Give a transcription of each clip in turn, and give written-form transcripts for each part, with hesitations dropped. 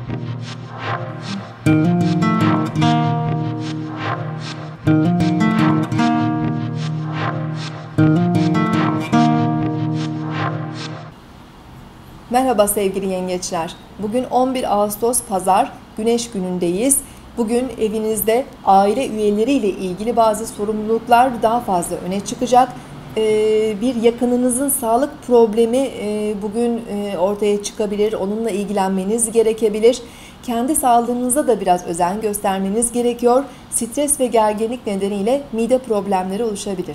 Merhaba sevgili yengeçler. Bugün 11 Ağustos Pazar, Güneş günündeyiz. Bugün evinizde aile üyeleriyle ilgili bazı sorumluluklar daha fazla öne çıkacak. Bir yakınınızın sağlık problemi bugün ortaya çıkabilir. Onunla ilgilenmeniz gerekebilir. Kendi sağlığınıza da biraz özen göstermeniz gerekiyor. Stres ve gerginlik nedeniyle mide problemleri oluşabilir.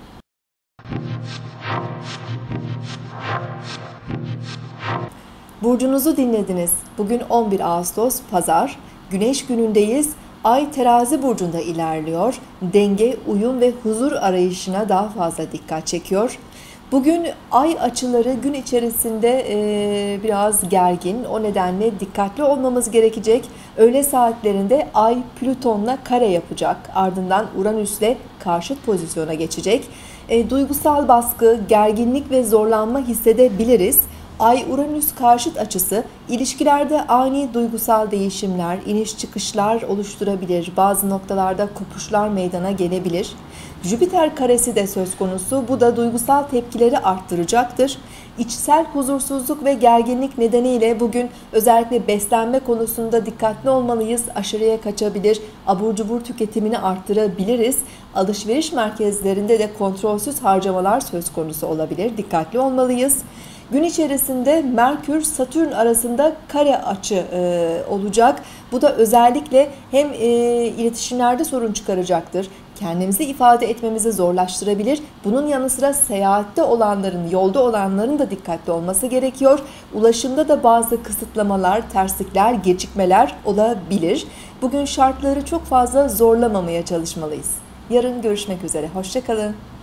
Burcunuzu dinlediniz. Bugün 11 Ağustos Pazar, Güneş günündeyiz. Ay Terazi burcunda ilerliyor. Denge, uyum ve huzur arayışına daha fazla dikkat çekiyor. Bugün ay açıları gün içerisinde biraz gergin. O nedenle dikkatli olmamız gerekecek. Öğle saatlerinde Ay Plüton'la kare yapacak. Ardından Uranüs'le karşıt pozisyona geçecek. Duygusal baskı, gerginlik ve zorlanma hissedebiliriz. Ay-Uranüs karşıt açısı ilişkilerde ani duygusal değişimler, iniş çıkışlar oluşturabilir. Bazı noktalarda kopuşlar meydana gelebilir. Jüpiter karesi de söz konusu. Bu da duygusal tepkileri arttıracaktır. İçsel huzursuzluk ve gerginlik nedeniyle bugün özellikle beslenme konusunda dikkatli olmalıyız. Aşırıya kaçabilir, abur cubur tüketimini arttırabiliriz. Alışveriş merkezlerinde de kontrolsüz harcamalar söz konusu olabilir. Dikkatli olmalıyız. Gün içerisinde Merkür-Satürn arasında kare açı olacak. Bu da özellikle hem iletişimlerde sorun çıkaracaktır, kendimizi ifade etmemizi zorlaştırabilir. Bunun yanı sıra seyahatte olanların, yolda olanların da dikkatli olması gerekiyor. Ulaşımda da bazı kısıtlamalar, terslikler, gecikmeler olabilir. Bugün şartları çok fazla zorlamamaya çalışmalıyız. Yarın görüşmek üzere. Hoşça kalın.